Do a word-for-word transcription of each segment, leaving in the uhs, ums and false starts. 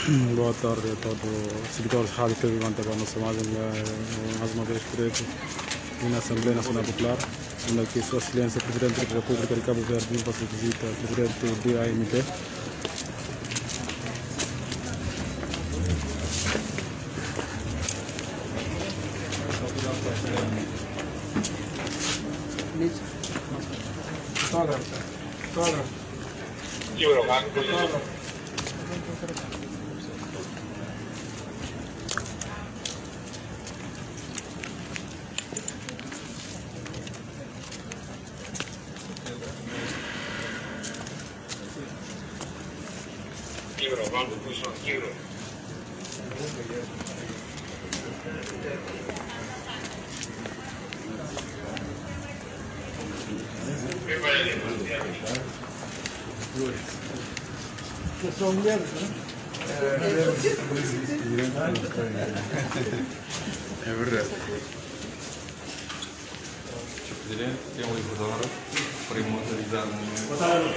Boa tarde a todos os seguidores da Rádio T V Manteba, nossa mais uma vez preto na Assembleia Nacional Popular, onde aqui Sua Excelência, Presidente da República de Cabo Verde, vem fazer visita ao Presidente do A M T. Toda, toda. Euro, vamos puso euro. Vocês são mulheres, não é? É verdade. senhor Presidente, tem um livro de hora para imortalizar no momento. Boa tarde.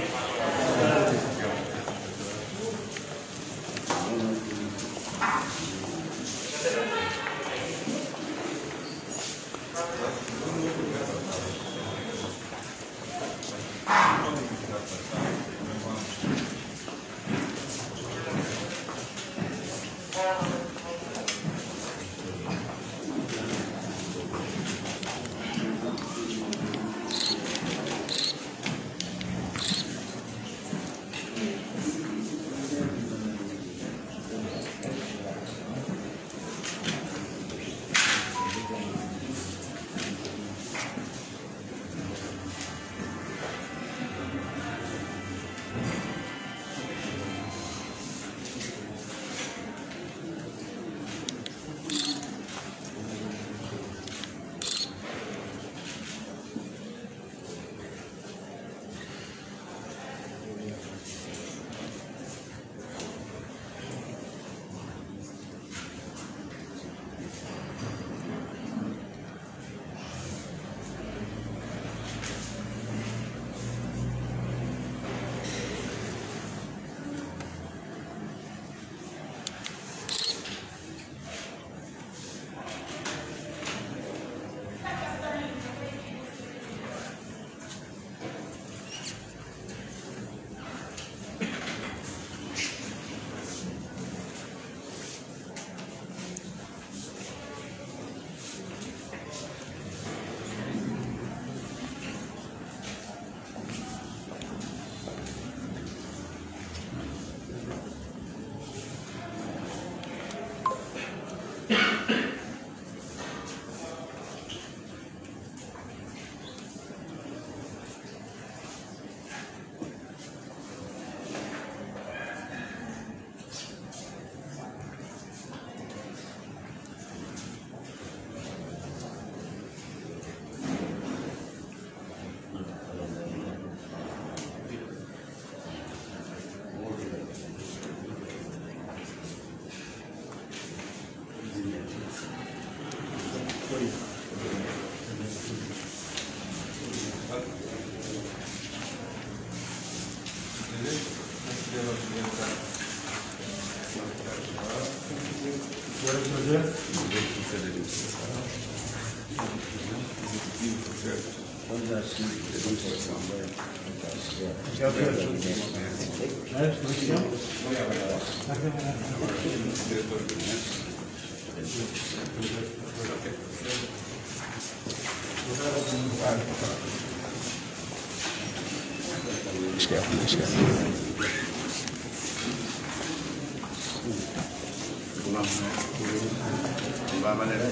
Esquece, esquece. De uma maneira.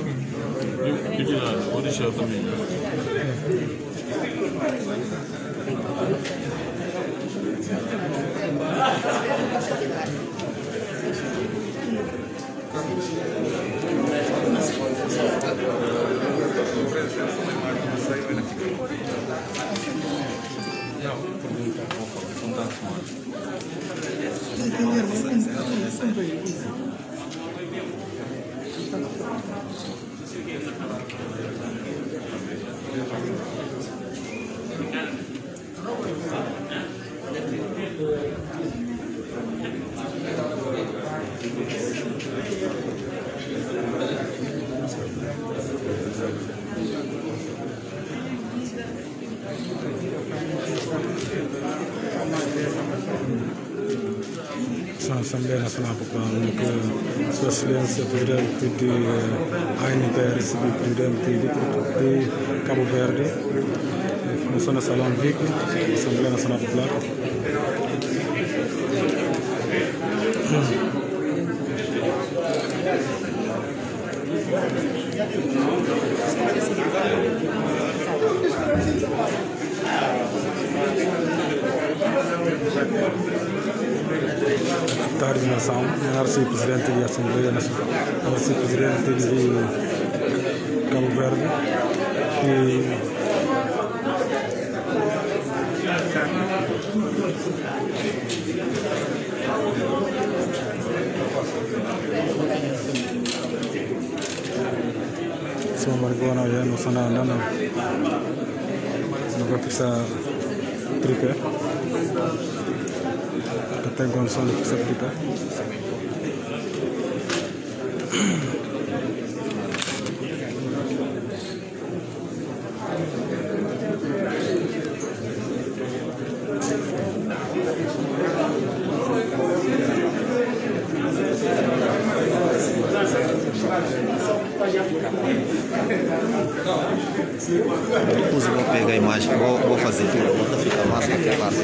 Peki lá, o deixar também. Assembleia Nacional Popular, que Sua Excelência Presidente de A N P R, Presidente de Cabo Verde, começou na Salão Vic, Assembleia Nacional Popular. Secretário de Nação, Arce-Presidente da Assembleia Nacional, Arce-Presidente de Cabo Verde e Sou Marigona, já não sou nada, não vai fixar tripé. Tem condição de fixar tripé. Depois eu vou pegar a imagem, vou, vou fazer tudo, vou ficar mais para aquele lado.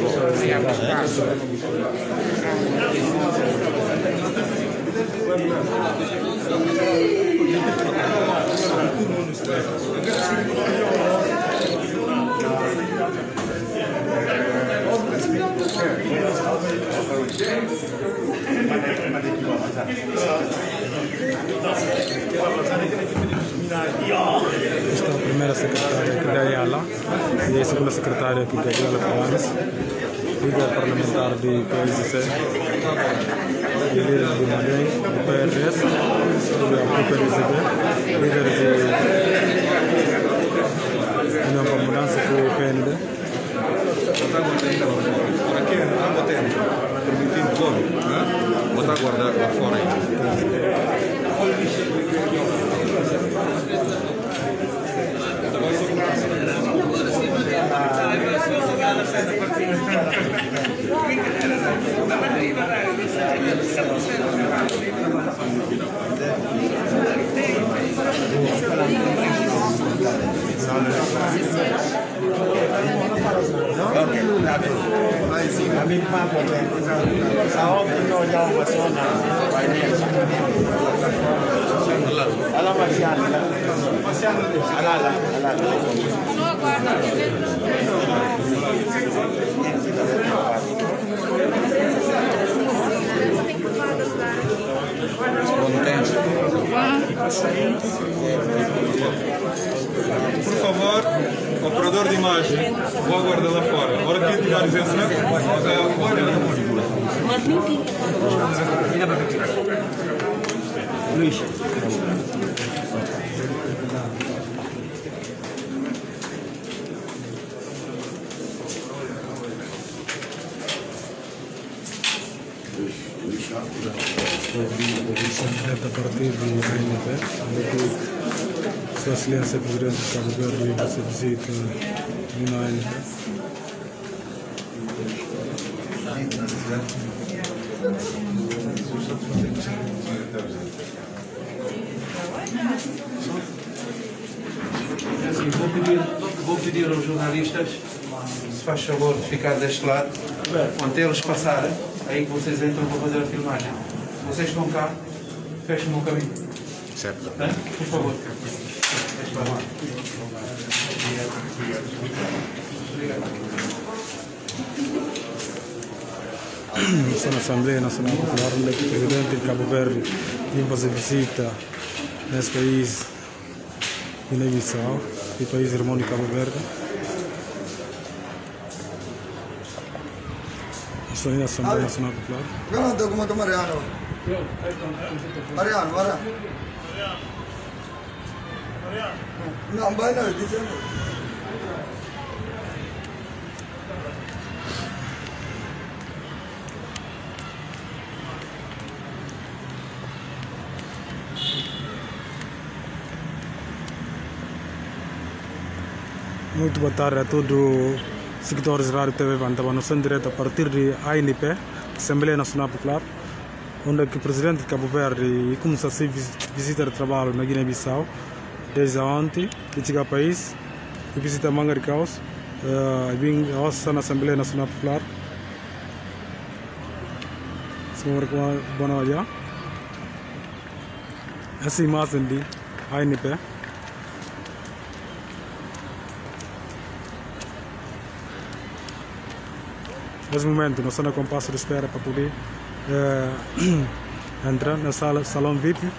Esta é a primeira secretária que é Ayala e a segunda secretária que é Gabriela Fernandes, líder parlamentar de P S C, líder de Madem, do P R S, do P R S B, líder de União para a Mudança com o P N D. Por aqui, não tem permitindo todo, botar a guardar lá fora aí. Por favor, operador de imagem, vou aguardar lá fora. A hora que tirar licença, Luís. Direto a partir de A N P, onde Sua Excelência Presidente de Cabo Verde você visita na A N P. Assim, vou, pedir, vou pedir aos jornalistas, se faz favor de ficar deste lado, quando eles passarem, aí que vocês entram para fazer a filmagem. Vocês estão cá, fechem o caminho. Certo. É? Por favor. Estou na Assembleia Nacional Popular, onde o Presidente de Cabo Verde vem fazer visita nesse país, Guiné-Bissau, o país irmão de Cabo Verde. Estou na Assembleia Nacional Popular. Não, estou com o Mariano. Mariano, Mariano. Não, vai não, dizendo. Muito boa tarde a todos os seguidores da Rádio T V Vantaba. Nós estamos direto a partir de A N P, Assembleia Nacional Popular, onde o presidente de Cabo Verde começou a se visitar de trabalho na Guiné-Bissau, desde ontem, que chega ao país, e visita Mangarikaus, e vem a na Assembleia Nacional Popular. Semua com boa olha. Essa imagem de A N P. Nesse momento, nós estamos com passo de espera para poder uh, entrar na sala, salão V I P.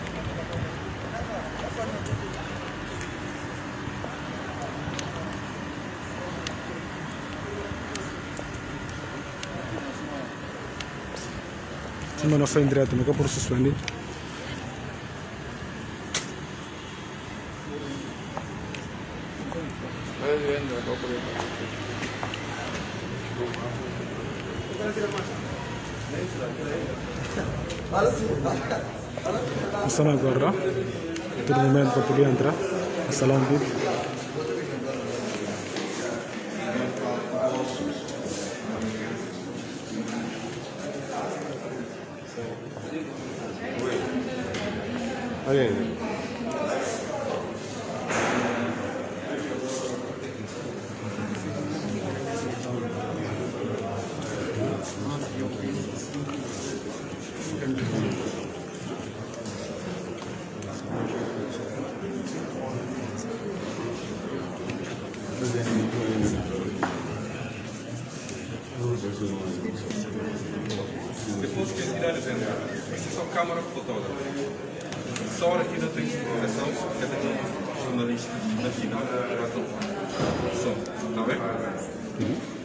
Mas não sai em direto, nunca por suspender. Estamos agora, todo momento para poder entrar no salão V I P. Aí. Depois que tirar a venda, isso é só câmara fotógrafa. Só hora aqui da tua investigação, cada um jornalista na final vai tomar. Só, está bem? Uhum.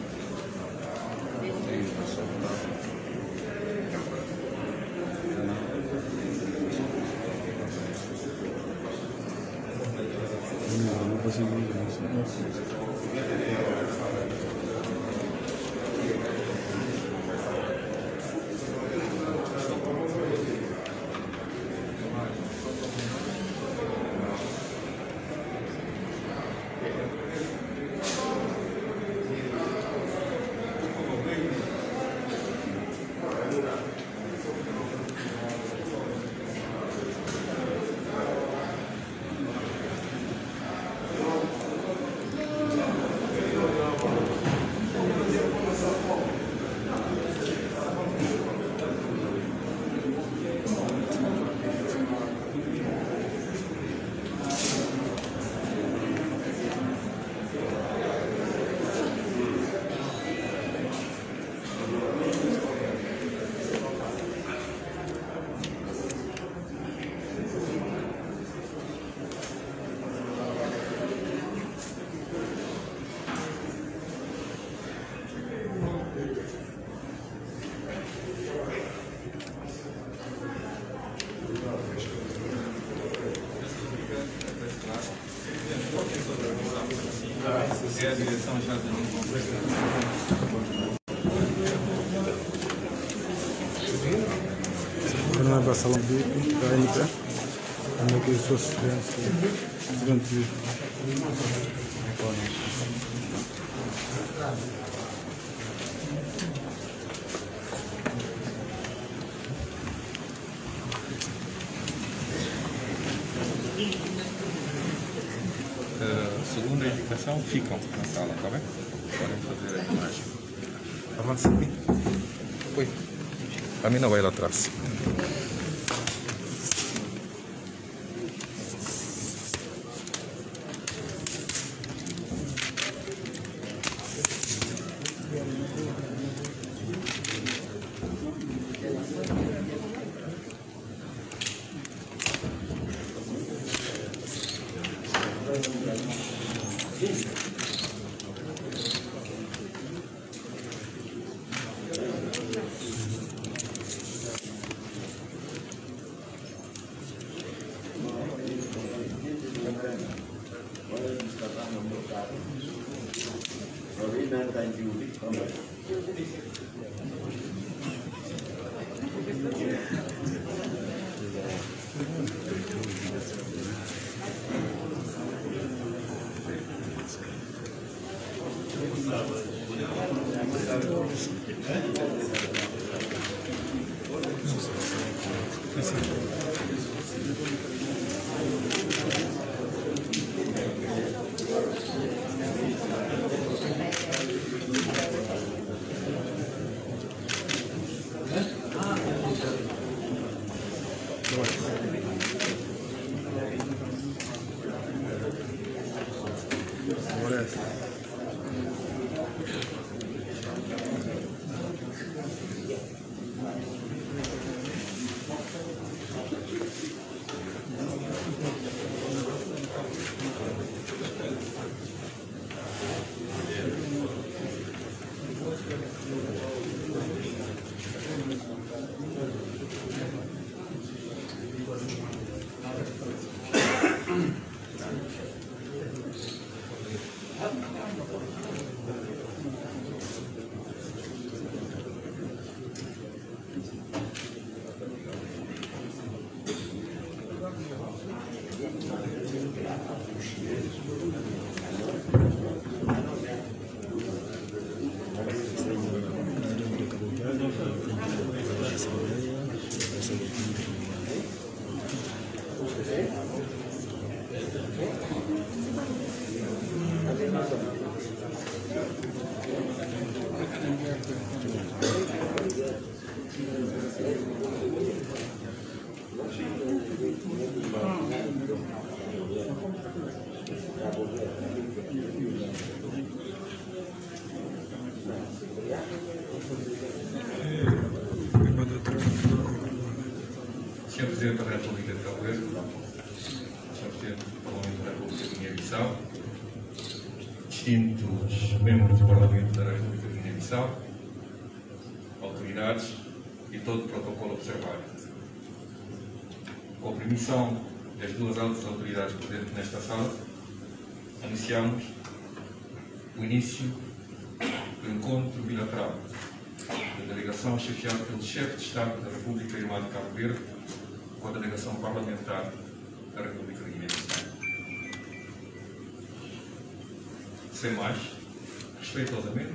É a direção já de não é para salão V I P, para entrar. Como é que as suas estudantes vivem? segunda indicação ficam na sala, tá bem? Podem fazer a imagem. Avança aqui. Oi. A mina vai lá atrás. senhor Presidente da República de Cabo Verde, senhor Presidente do Parlamento da República de Guiné-Bissau, distintos membros do Parlamento da República de Guiné-Bissau, autoridades e todo o protocolo observado. Com a permissão das duas altas autoridades presentes nesta sala, iniciamos o início do encontro bilateral da delegação chefiada pelo chefe de Estado da República Irmã de Cabo Verde com a delegação parlamentar da República de Guiné-Bissau. Sem mais, respeitosamente,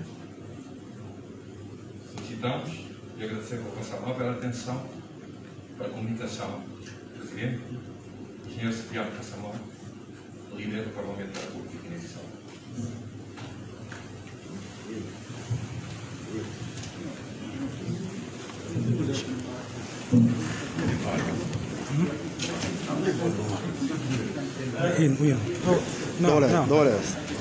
solicitamos e agradecemos a vossa amável atenção para a comunicação do Presidente, engenheiro Cipriano Cassamão, líder do Parlamento da República de Guiné-Bissau. وين وين دولة دولة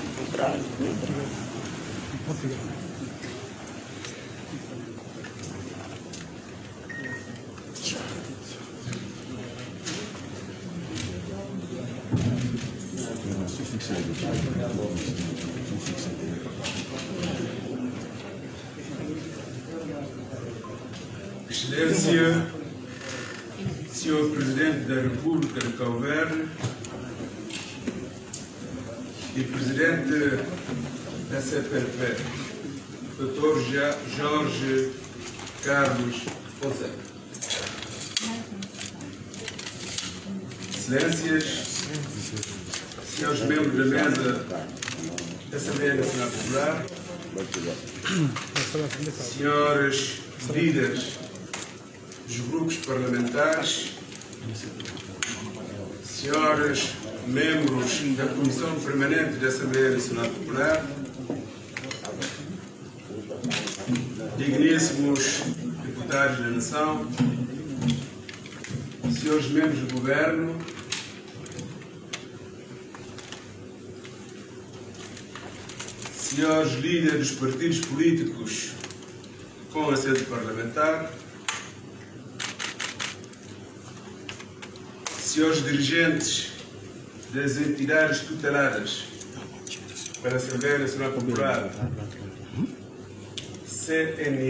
Excelência, senhor Presidente da República de Cabo Verde e Presidente da C P L P, doutor Jorge Carlos Fonseca. Excelências, senhores membros da mesa da Assembleia Nacional Popular, senhores líderes dos grupos parlamentares, senhores membros da Comissão Permanente da Assembleia Nacional Popular, digníssimos deputados da Nação, senhores membros do Governo, senhores líderes dos partidos políticos com assento parlamentar, senhores dirigentes das entidades tuteladas pela Assembleia Nacional Popular, C N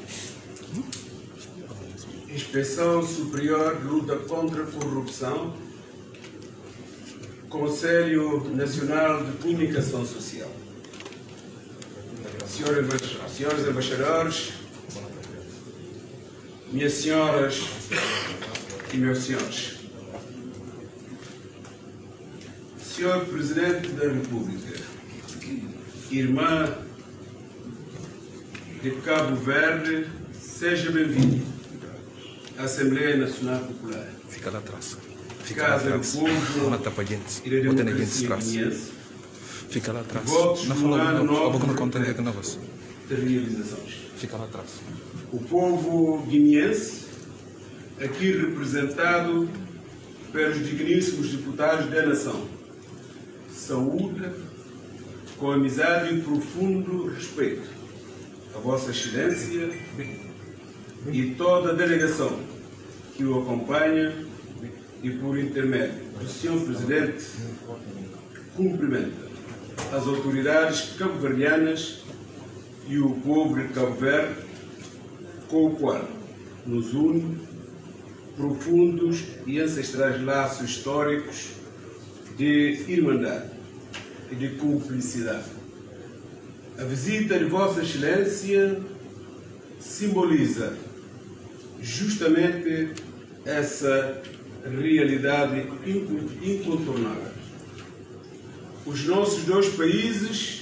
E, Inspeção Superior de Luta contra a Corrupção, Conselho Nacional de Comunicação Social, senhores embaixadores, minhas senhoras e meus senhores, senhor Presidente da República, irmã de Cabo Verde, seja bem-vindo. Assembleia Nacional Popular, Fica lá atrás. Fica lá Casa do atrás. Povo Mata para gente. e da Bota na gente Democracia atrás. Guineense, Fica lá atrás. votos Não no fala ano não. A boca não novo conta que não você. de realizações. Fica lá atrás. O povo guineense, aqui representado pelos digníssimos deputados da nação, saúda com amizade e profundo respeito a Vossa Excelência e toda a delegação que o acompanha e, por intermédio do senhor Presidente, cumprimenta as autoridades cabo-verdianas e o povo de Cabo Verde, com o qual nos une profundos e ancestrais laços históricos de irmandade e de cumplicidade. A visita de Vossa Excelência simboliza justamente essa realidade incontornável. Os nossos dois países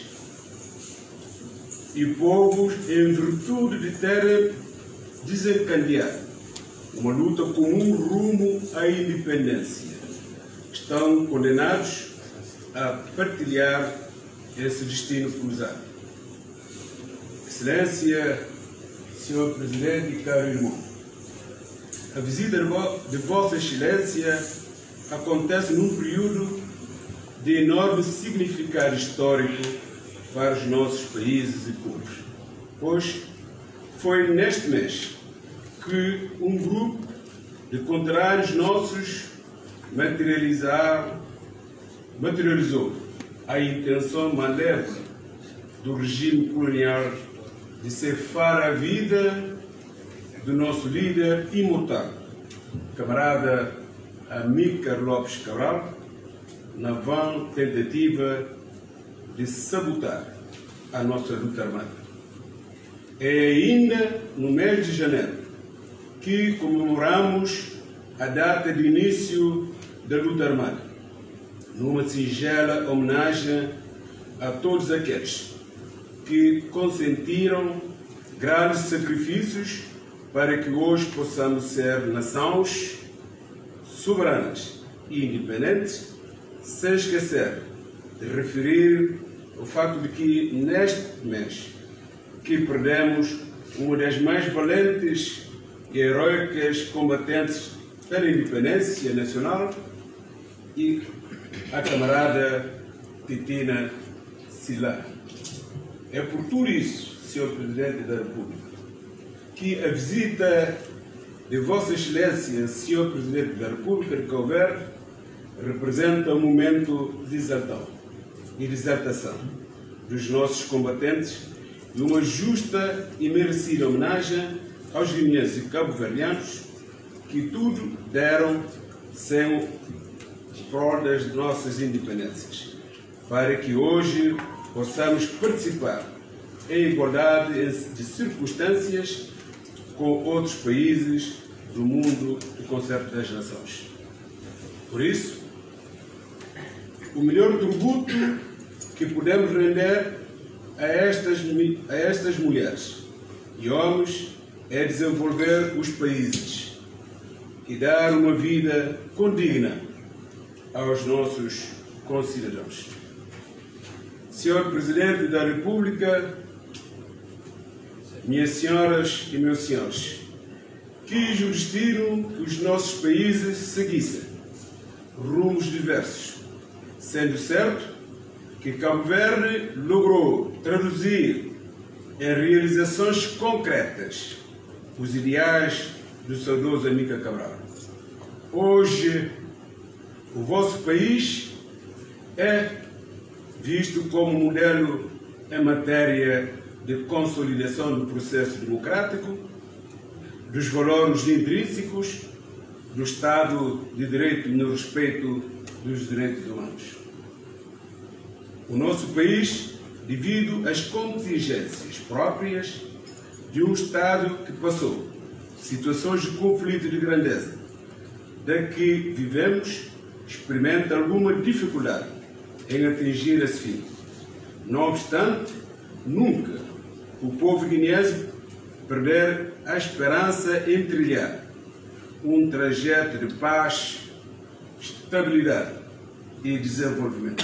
e povos, em virtude de terem desencadeado uma luta comum rumo à independência, estão condenados a partilhar esse destino cruzado. Excelência, senhor Presidente e caro irmão, a visita de Vossa Excelência acontece num período de enorme significado histórico para os nossos países e povos, pois foi neste mês que um grupo de contrários nossos materializaram, materializou a intenção malévola do regime colonial de ceifar a vida do nosso líder imortal, camarada Amílcar Lopes Cabral, na vã tentativa de sabotar a nossa luta armada. É ainda no mês de janeiro que comemoramos a data de início da luta armada, numa singela homenagem a todos aqueles que consentiram grandes sacrifícios para que hoje possamos ser nações soberanas e independentes, sem esquecer de referir o facto de que neste mês que perdemos uma das mais valentes e heroicas combatentes pela independência nacional, e a camarada Titina Sila. É por tudo isso, senhor Presidente da República, que a visita de Vossa Excelência, senhor Presidente da República de Cabo Verde, representa um momento de exaltação e de exaltação dos nossos combatentes e uma justa e merecida homenagem aos guineenses e cabo-verdianos que tudo deram sem prol das nossas independências, para que hoje possamos participar em igualdade de circunstâncias com outros países do mundo do concerto das nações. Por isso, o melhor tributo que podemos render a estas, a estas mulheres e homens é desenvolver os países e dar uma vida condigna aos nossos concidadãos. Senhor Presidente da República, minhas senhoras e meus senhores, quis o destino que os nossos países seguissem rumos diversos, sendo certo que Cabo Verde logrou traduzir em realizações concretas os ideais do saudoso Amílcar Cabral. Hoje, o vosso país é visto como modelo em matéria de consolidação do processo democrático, dos valores intrínsecos do Estado de Direito e no respeito dos direitos humanos. O nosso país, devido às contingências próprias de um Estado que passou situações de conflito de grandeza, da que vivemos, experimenta alguma dificuldade em atingir esse fim. Não obstante, nunca o povo guineense perder a esperança em trilhar um trajeto de paz, estabilidade e desenvolvimento.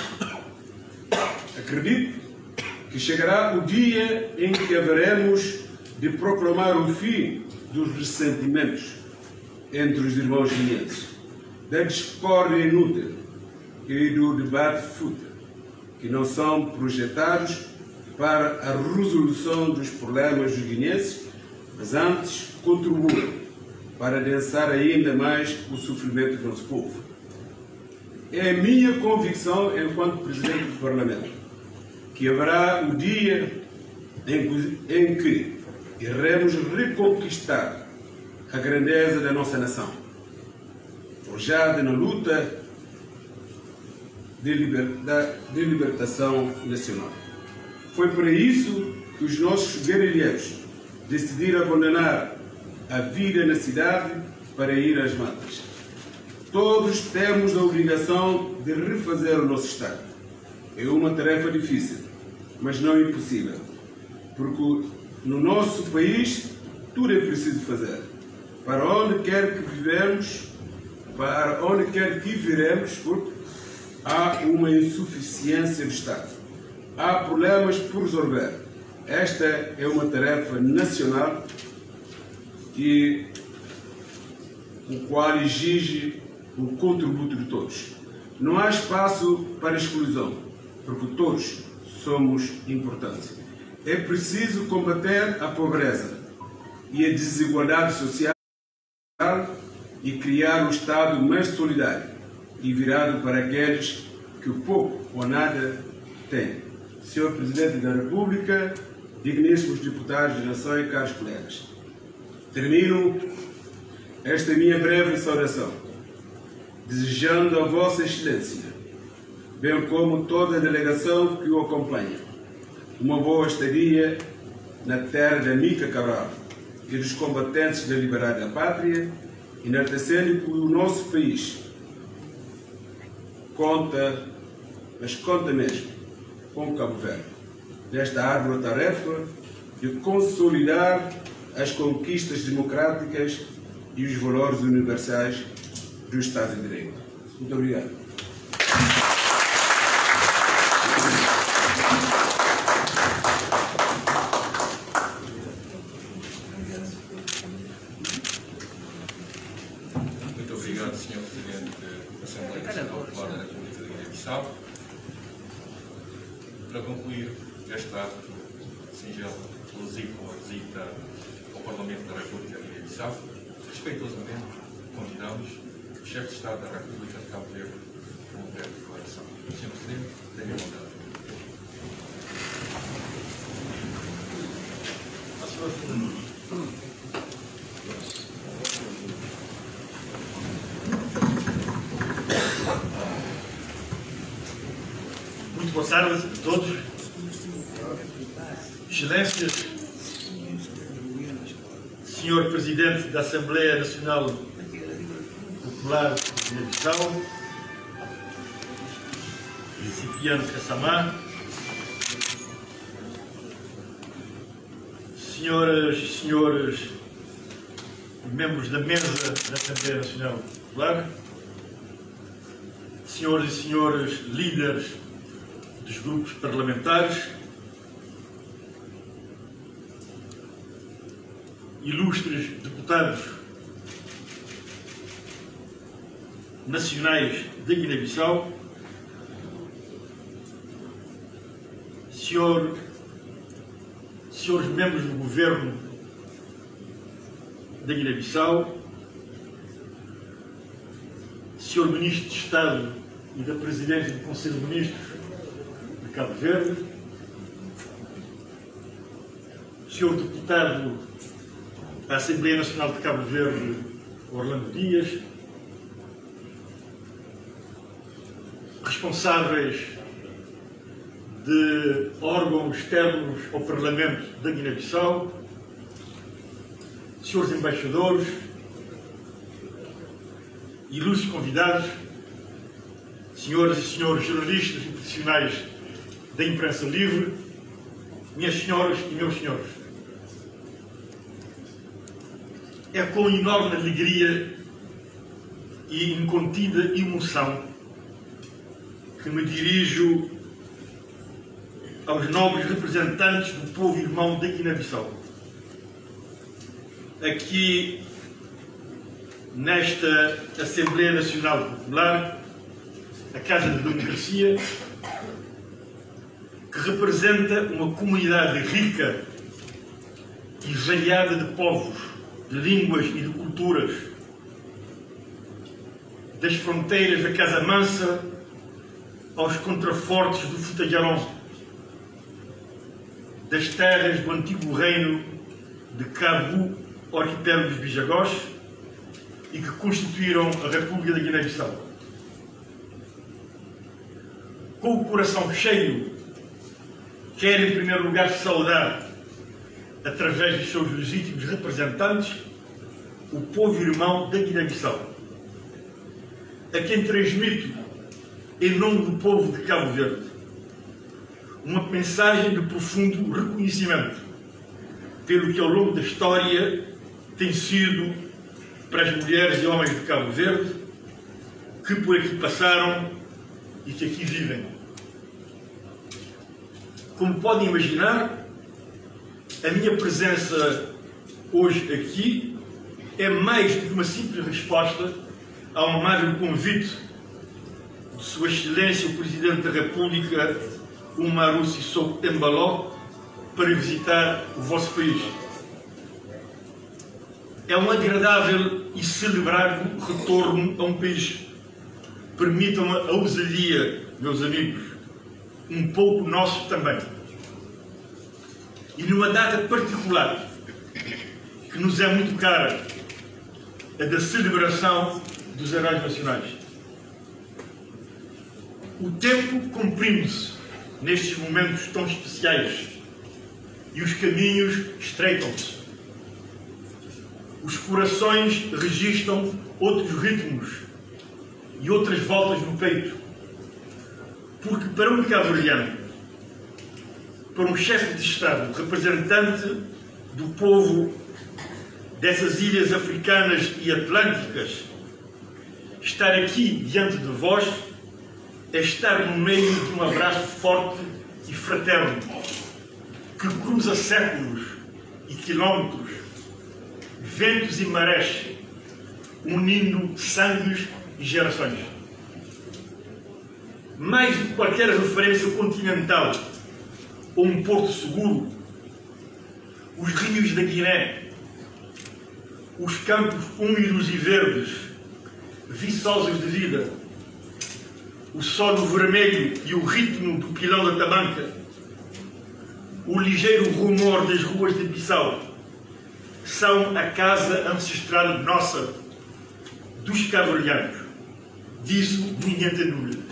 Acredito que chegará o dia em que haveremos de proclamar o fim dos ressentimentos entre os irmãos guineenses, da discórdia inútil e do debate fútil, que não são projetados para a resolução dos problemas dos guineenses, mas antes contribuem para adensar ainda mais o sofrimento do nosso povo. É a minha convicção, enquanto Presidente do Parlamento, que haverá o dia em que, em que iremos reconquistar a grandeza da nossa nação, forjada na luta de, liber, de libertação nacional. Foi por isso que os nossos guerrilheiros decidiram abandonar a vida na cidade para ir às matas. Todos temos a obrigação de refazer o nosso Estado. É uma tarefa difícil, mas não impossível, porque no nosso país tudo é preciso fazer. Para onde quer que vivemos, para onde quer que viremos, há uma insuficiência do Estado. Há problemas por resolver. Esta é uma tarefa nacional e o qual exige o contributo de todos. Não há espaço para exclusão, porque todos somos importantes. É preciso combater a pobreza e a desigualdade social e criar um Estado mais solidário e virado para aqueles que pouco ou nada têm. senhor Presidente da República, digníssimos deputados da nação e caros colegas, termino esta minha breve saudação desejando a Vossa Excelência, bem como toda a delegação que o acompanha, uma boa estadia na terra da Mica Cabral e dos combatentes da liberdade da pátria, enaltecendo que o nosso país conta, mas conta mesmo, com Cabo Verde, nesta árdua tarefa de consolidar as conquistas democráticas e os valores universais do Estado de Direito. Muito obrigado. Muito obrigado, senhor Presidente da Assembleia Nacional Popular da República da Guiné-Bissau. Para concluir este ato singelo, alusivo com a visita ao Parlamento da República da Guiné-Bissau, respeitosamente convidamos o chefe de Estado da República de Cabo Verde com uma breve declaração. senhor Presidente, tenha bondade. Muito boa tarde a todos. Excelências, senhor Presidente da Assembleia Nacional Popular de Guiné-Bissau, Cipriano Kassamá, senhoras e senhores membros da mesa da Assembleia Nacional Popular, senhoras e senhores líderes dos grupos parlamentares, ilustres deputados nacionais da Guiné-Bissau, senhor, senhores membros do governo da Guiné-Bissau, senhor Ministro de Estado e da Presidência do Conselho de Ministros de Cabo Verde, senhor Deputado da Assembleia Nacional de Cabo Verde, Orlando Dias, responsáveis de órgãos externos ao Parlamento da Guiné-Bissau, senhores embaixadores, ilustres convidados, senhoras e senhores jornalistas e profissionais da imprensa livre, minhas senhoras e meus senhores. É com enorme alegria e incontida emoção que me dirijo aos nobres representantes do povo irmão da Guiné-Bissau. Aqui, nesta Assembleia Nacional Popular, a Casa da Democracia, que representa uma comunidade rica e variada de povos, de línguas e de culturas, das fronteiras da Casa Mansa aos contrafortes do Futajalão, das terras do antigo reino de Cabo, arquipélago dos Bijagós, e que constituíram a República da Guiné-Bissau. Com o coração cheio, quero em primeiro lugar saudar, através dos seus legítimos representantes, o povo irmão da Guiné-Bissau, a quem transmito, em nome do povo de Cabo Verde, uma mensagem de profundo reconhecimento pelo que ao longo da história tem sido para as mulheres e homens de Cabo Verde que por aqui passaram e que aqui vivem. Como podem imaginar, a minha presença hoje aqui é mais do que uma simples resposta ao amável convite de Sua Excelência o Presidente da República, Umaru Sissoko Embalo, para visitar o vosso país. É um agradável e celebrado retorno a um país. Permitam-me a ousadia, meus amigos, um pouco nosso também. E numa data particular, que nos é muito cara, a da celebração dos heróis nacionais. O tempo comprime-se nestes momentos tão especiais e os caminhos estreitam-se. Os corações registram outros ritmos e outras voltas no peito. Porque para um cabo-verdiano, para um chefe de Estado, representante do povo dessas ilhas africanas e atlânticas, estar aqui diante de vós é estar no meio de um abraço forte e fraterno, que cruza séculos e quilómetros, ventos e marés, unindo sangues e gerações. Mais do que qualquer referência continental ou um porto seguro, os rios da Guiné, os campos úmidos e verdes, viçosos de vida, o solo vermelho e o ritmo do pilão da tabanca, o ligeiro rumor das ruas de Bissau, são a casa ancestral nossa, dos cabo-verdianos. Disso ninguém tem dúvida.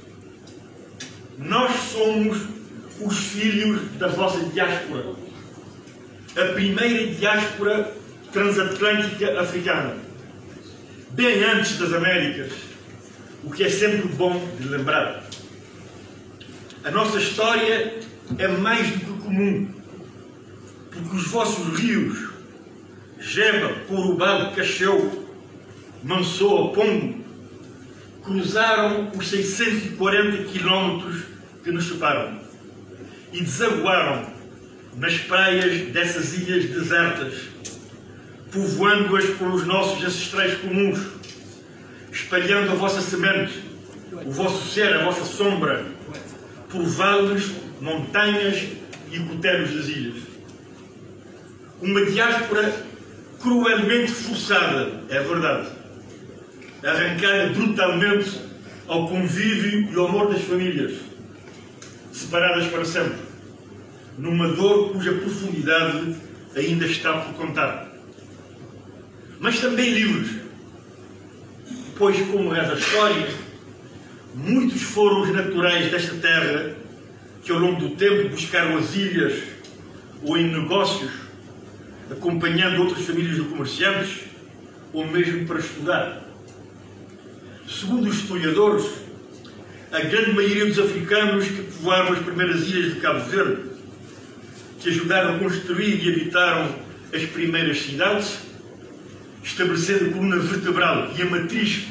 Nós somos os filhos da vossa diáspora, a primeira diáspora transatlântica africana, bem antes das Américas, o que é sempre bom de lembrar. A nossa história é mais do que comum, porque os vossos rios, Jeba, Corubal, Cacheu, Mansoa, Pongo, cruzaram os seiscentos e quarenta quilómetros que nos separam e desaguaram nas praias dessas ilhas desertas, povoando-as com os nossos ancestrais comuns, espalhando a vossa semente, o vosso ser, a vossa sombra, por vales, montanhas e cotelos das ilhas. Uma diáspora cruelmente forçada, é verdade, arrancada brutalmente ao convívio e ao amor das famílias, separadas para sempre, numa dor cuja profundidade ainda está por contar. Mas também livres, pois, como reza a história, muitos foram os naturais desta terra que ao longo do tempo buscaram as ilhas ou em negócios, acompanhando outras famílias de comerciantes ou mesmo para estudar. Segundo os historiadores, a grande maioria dos africanos que povoaram as primeiras ilhas de Cabo Verde, que ajudaram a construir e habitaram as primeiras cidades, estabelecendo a coluna vertebral e a matriz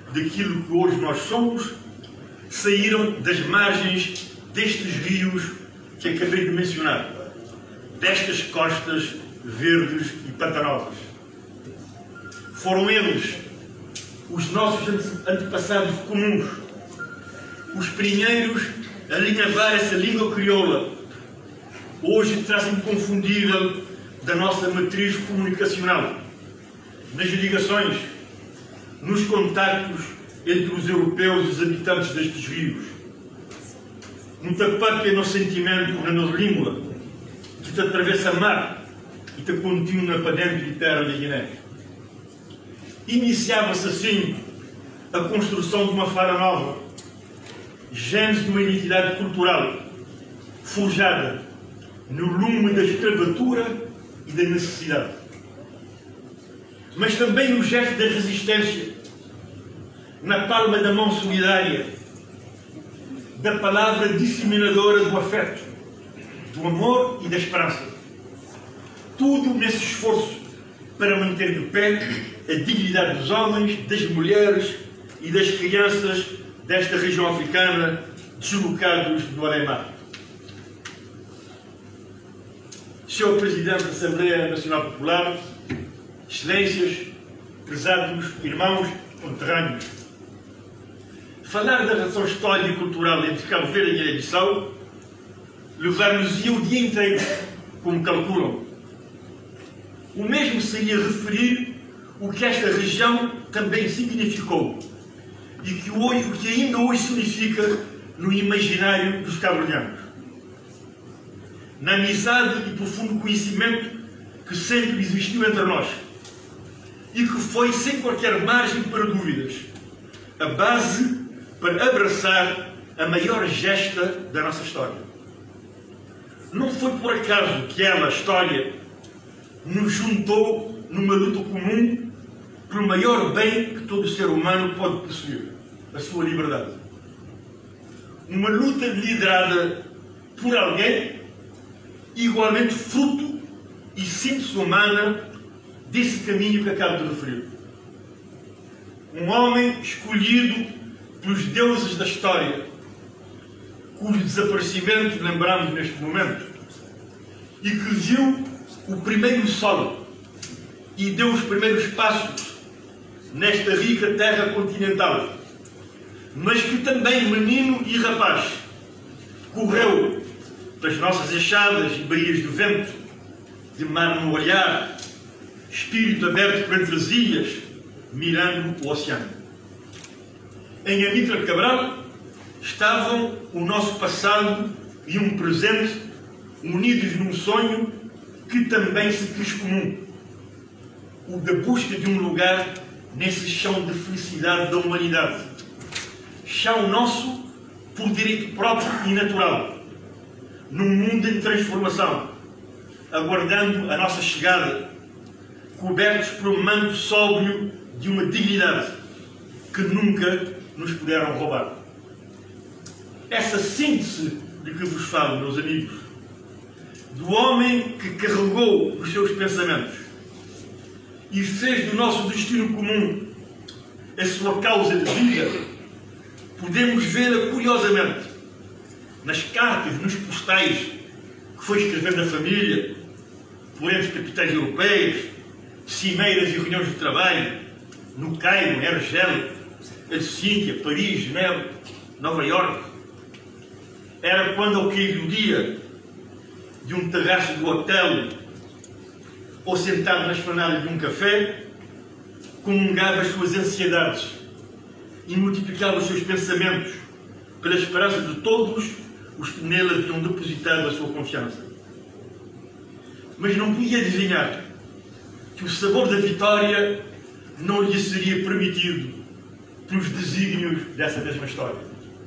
daquilo que hoje nós somos, saíram das margens destes rios que acabei de mencionar, destas costas verdes e pantanosas. Foram eles, os nossos antepassados comuns, os primeiros a alinhavar essa língua crioula, hoje traço inconfundível da nossa matriz comunicacional, nas ligações, nos contactos entre os europeus e os habitantes destes rios. Um tapapia no sentimento, na nossa língua, que te atravessa mar e te continua para dentro de terra de Guiné. Iniciava-se assim a construção de uma fala nova, gênese de uma identidade cultural, forjada no lume da escravatura e da necessidade. Mas também no gesto da resistência, na palma da mão solidária, da palavra disseminadora do afeto, do amor e da esperança. Tudo nesse esforço para manter de pé a dignidade dos homens, das mulheres e das crianças desta região africana deslocados do além-mar. senhor Presidente da Assembleia Nacional Popular, Excelências, prezados irmãos conterrâneos, falar da relação histórica e cultural entre Cabo Verde e Guiné-Bissau levar-nos-ia o dia inteiro, como calculam. O mesmo seria referir o que esta região também significou e que, hoje, o que ainda hoje significa no imaginário dos cabo-verdianos. Na amizade e profundo conhecimento que sempre existiu entre nós e que foi, sem qualquer margem para dúvidas, a base para abraçar a maior gesta da nossa história. Não foi por acaso que ela, a história, nos juntou numa luta comum pelo maior bem que todo ser humano pode possuir, a sua liberdade. Uma luta liderada por alguém igualmente fruto e síntese humana desse caminho que acabo de referir. Um homem escolhido pelos deuses da história, cujo desaparecimento lembramos neste momento, e que viu o primeiro sol e deu os primeiros passos nesta rica terra continental, mas que também, menino e rapaz, correu pelas nossas echadas e baías do vento, de mar no olhar, espírito aberto para as ilhas, mirando o oceano. Em Amílcar Cabral estavam o nosso passado e um presente unidos num sonho que também se quis comum, o da busca de um lugar nesse chão de felicidade da humanidade, chão nosso por direito próprio e natural, num mundo em transformação, aguardando a nossa chegada, cobertos por um manto sóbrio de uma dignidade que nunca nos puderam roubar. Essa síntese de que vos falo, meus amigos, do homem que carregou os seus pensamentos e fez do nosso destino comum a sua causa de vida, podemos vê-la curiosamente nas cartas, nos postais que foi escrevendo a família, por entre capitais europeias, cimeiras e reuniões de trabalho, no Cairo, em Argélia, Helsínquia, Paris, Genebra, Nova Iorque. Era quando, ao cair do dia, de um terraço do hotel ou sentado na esplanada de um café, comungava as suas ansiedades e multiplicava os seus pensamentos pela esperança de todos os que nele haviam depositado a sua confiança. Mas não podia adivinhar que o sabor da vitória não lhe seria permitido pelos desígnios dessa mesma história.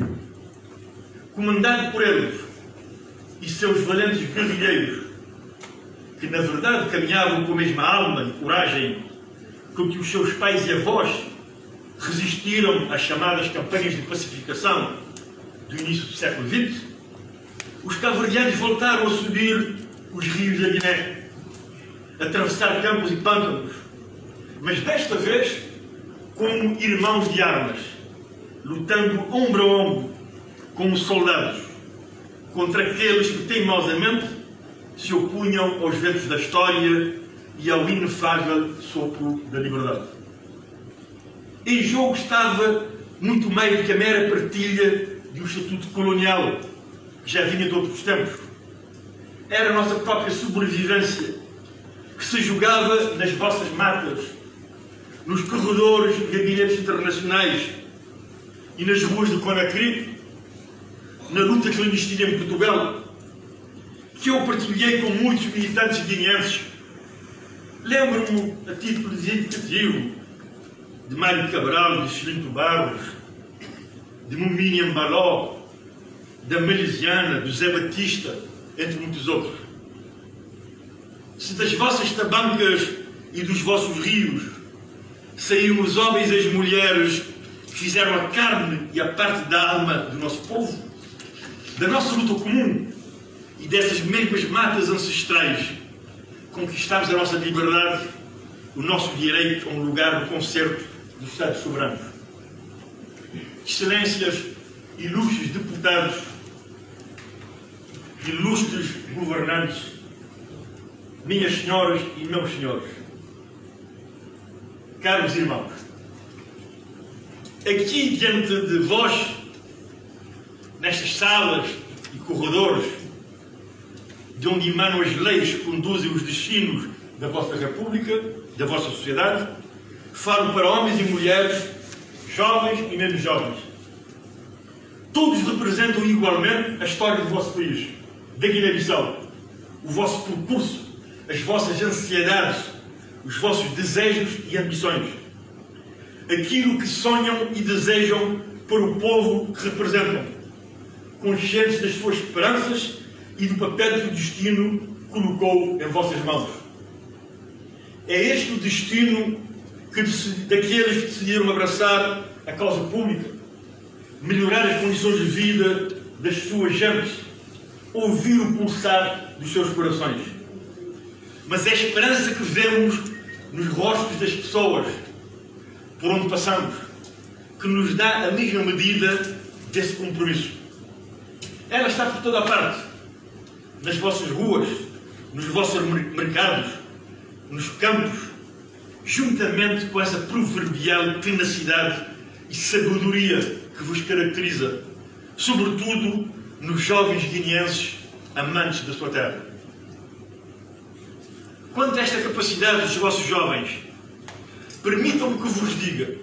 Comandado por eles e seus valentes guerrilheiros, que na verdade caminhavam com a mesma alma e coragem com que os seus pais e avós resistiram às chamadas campanhas de pacificação do início do século vinte, os cabo-verdianos voltaram a subir os rios da Guiné, a atravessar campos e pântanos, mas desta vez como irmãos de armas, lutando ombro a ombro, como soldados, contra aqueles que teimosamente se opunham aos ventos da história e ao inefável sopro da liberdade. Em jogo estava muito mais do que a mera partilha de um estatuto colonial, que já vinha de outros tempos. Era a nossa própria sobrevivência, que se jogava nas vossas matas, nos corredores de gabinetes internacionais e nas ruas de Conakry, na luta clandestina em Portugal, que eu partilhei com muitos militantes guineenses. Lembro-me, a título exemplificativo, de Mário Cabral, de Cilinto Barros, de Mumini Ambaló, da Malesiana, do Zé Batista, entre muitos outros. Se das vossas tabancas e dos vossos rios saíram os homens e as mulheres que fizeram a carne e a parte da alma do nosso povo, da nossa luta comum e dessas mesmas matas ancestrais, conquistámos a nossa liberdade, o nosso direito a um lugar no concerto dos Estados soberanos. Excelências, ilustres deputados, ilustres governantes, minhas senhoras e meus senhores, caros irmãos, aqui diante de vós, nestas salas e corredores, de onde emanam as leis que conduzem os destinos da vossa República, da vossa sociedade, falo para homens e mulheres, jovens e menos jovens. Todos representam igualmente a história do vosso país, da Guiné-Bissau, o vosso percurso, as vossas ansiedades, os vossos desejos e ambições, aquilo que sonham e desejam para o povo que representam, conscientes das suas esperanças e do papel que o destino colocou em vossas mãos. É este o destino que, daqueles que decidiram abraçar a causa pública, melhorar as condições de vida das suas gentes, ouvir o pulsar dos seus corações. Mas é a esperança que vemos nos rostos das pessoas por onde passamos que nos dá a mesma medida desse compromisso. Ela está por toda a parte, nas vossas ruas, nos vossos mercados, nos campos, juntamente com essa proverbial tenacidade e sabedoria que vos caracteriza, sobretudo nos jovens guineenses amantes da sua terra. Quanto a esta capacidade dos vossos jovens, permitam-me que vos diga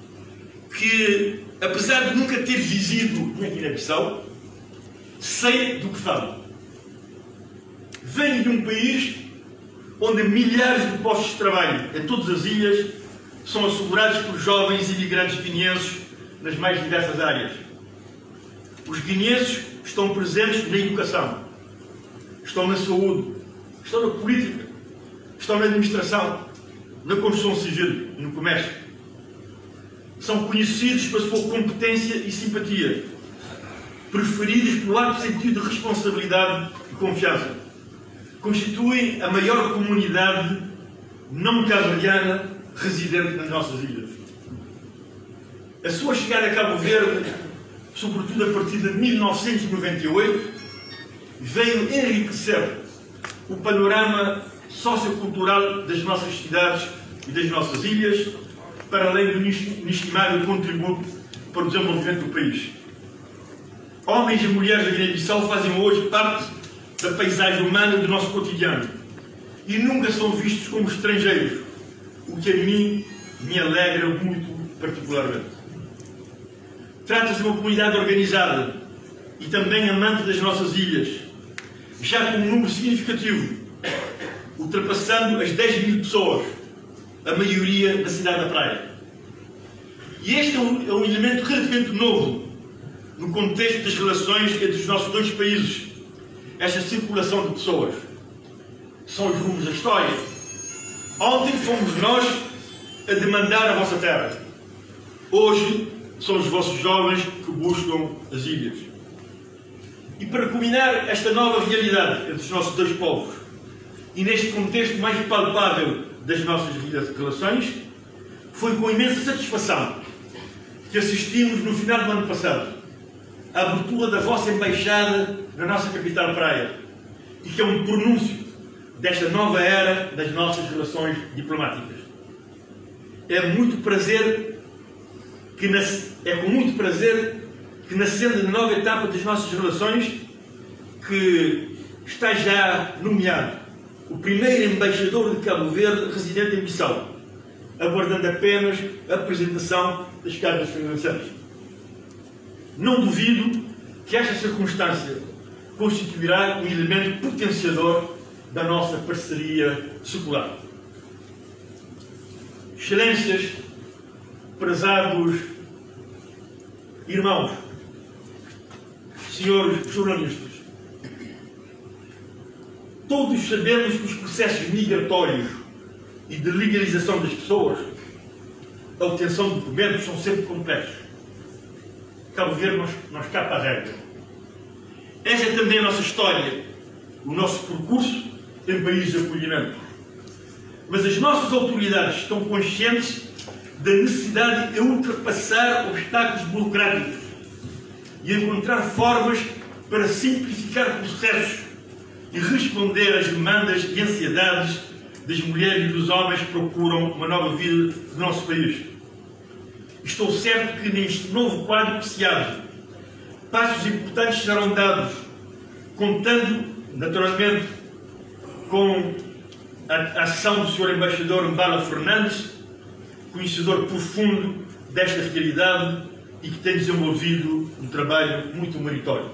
que, apesar de nunca ter vivido na Guiné-Bissau, sei do que falo. Venho de um país onde milhares de postos de trabalho em todas as ilhas são assegurados por jovens imigrantes guineenses nas mais diversas áreas. Os guineenses estão presentes na educação, estão na saúde, estão na política, estão na administração, na construção civil e no comércio. São conhecidos pela sua competência e simpatia, preferidos pelo alto sentido de responsabilidade e confiança. Constituem a maior comunidade não cabo-verdiana residente nas nossas ilhas. A sua chegada a Cabo Verde, sobretudo a partir de mil novecentos e noventa e oito, veio enriquecer o panorama sociocultural das nossas cidades e das nossas ilhas, para além do inestimável contributo para o desenvolvimento do país. Homens e mulheres da Guiné-Bissau fazem hoje parte da paisagem humana do nosso cotidiano e nunca são vistos como estrangeiros, o que a mim me alegra muito particularmente. Trata-se de uma comunidade organizada e também amante das nossas ilhas, já com um número significativo, ultrapassando as dez mil pessoas, a maioria na cidade da Praia. E este é um, é um elemento relativamente novo no contexto das relações entre os nossos dois países, esta circulação de pessoas. São os rumos da história. Ontem fomos nós a demandar a vossa terra. Hoje são os vossos jovens que buscam as ilhas. E para culminar esta nova realidade entre os nossos dois povos, e neste contexto mais palpável das nossas relações, foi com imensa satisfação que assistimos no final do ano passado à abertura da vossa embaixada na nossa capital praia e que é um pronúncio desta nova era das nossas relações diplomáticas. É muito prazer que nas... é com muito prazer que nascendo na nova etapa das nossas relações que está já nomeado o primeiro embaixador de Cabo Verde residente em Bissau, aguardando apenas a apresentação das cartas financeiras. Não duvido que esta circunstância constituirá um elemento potenciador da nossa parceria secular. Excelências, prezados irmãos, senhores jornalistas, todos sabemos que os processos migratórios e de legalização das pessoas, a obtenção de documentos, são sempre complexos. Cabo Verde não, não escapa à regra. Essa é também a nossa história, o nosso percurso em país de acolhimento. Mas as nossas autoridades estão conscientes da necessidade de ultrapassar obstáculos burocráticos e encontrar formas para simplificar processos e responder às demandas e ansiedades das mulheres e dos homens que procuram uma nova vida no nosso país. Estou certo que neste novo quadro que se abre, passos importantes serão dados, contando, naturalmente, com a ação do senhor Embaixador Mbala Fernandes, conhecedor profundo desta realidade e que tem desenvolvido um trabalho muito meritório.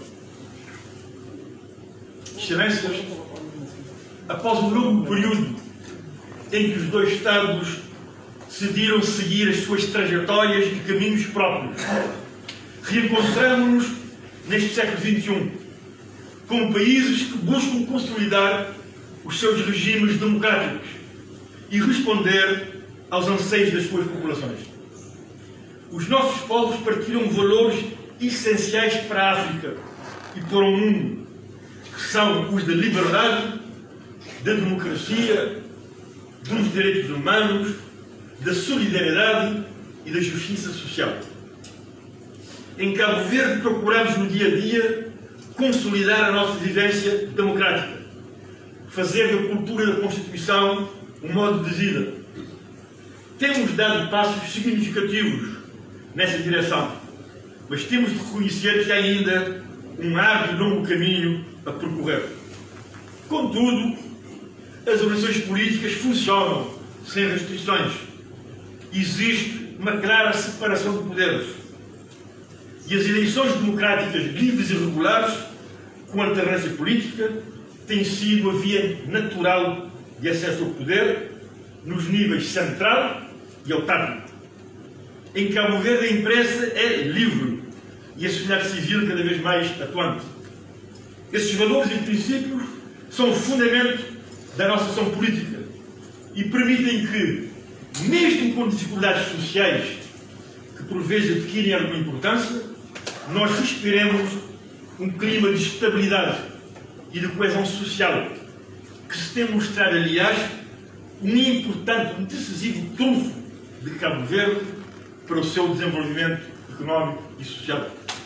Excelências, após um longo período em que os dois Estados decidiram seguir as suas trajetórias e caminhos próprios, reencontramos-nos neste século vinte e um com países que buscam consolidar os seus regimes democráticos e responder aos anseios das suas populações. Os nossos povos partilham valores essenciais para a África e para o mundo, que são os da liberdade, da democracia, dos direitos humanos, da solidariedade e da justiça social. Em Cabo Verde procuramos no dia a dia consolidar a nossa vivência democrática, fazer da cultura da Constituição um modo de vida. Temos dado passos significativos nessa direção, mas temos de reconhecer que há ainda um árduo e longo caminho a percorrer. Contudo, as organizações políticas funcionam sem restrições. Existe uma clara separação de poderes. E as eleições democráticas livres e regulares, com alternância política, têm sido a via natural de acesso ao poder nos níveis central e autárquico. Em Cabo Verde a imprensa é livre e a sociedade civil cada vez mais atuante. Esses valores e princípios são o fundamento da nossa ação política e permitem que, mesmo com dificuldades sociais que por vezes adquirem alguma importância, nós respiremos um clima de estabilidade e de coesão social que se tem mostrado, aliás, um importante, um decisivo trunfo de Cabo Verde para o seu desenvolvimento económico e social.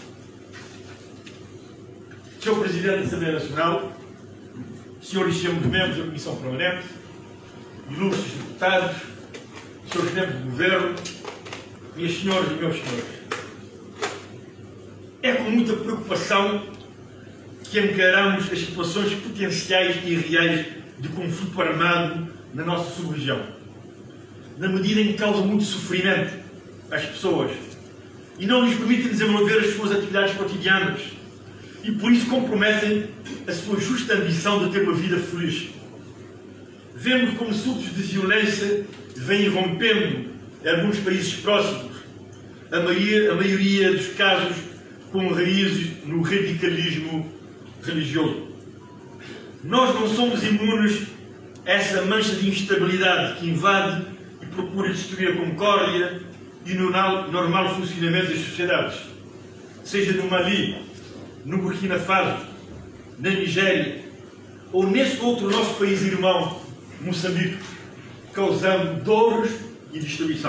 senhor Presidente da Assembleia Nacional, senhores e senhores membros da Comissão Permanente, ilustres deputados, senhores membros do Governo, minhas senhoras e meus senhores, é com muita preocupação que encaramos as situações potenciais e reais de conflito armado na nossa sub-região, na medida em que causa muito sofrimento às pessoas e não lhes permitem desenvolver as suas atividades cotidianas e por isso comprometem a sua justa ambição de ter uma vida feliz. Vemos como surtos de violência vêm rompendo em alguns países próximos, a maioria, a maioria dos casos com raízes no radicalismo religioso. Nós não somos imunes a essa mancha de instabilidade que invade e procura destruir a concórdia e o normal funcionamento das sociedades, seja no Mali, no Burkina Faso, na Nigéria ou nesse outro nosso país irmão, Moçambique, causando dores e destruição.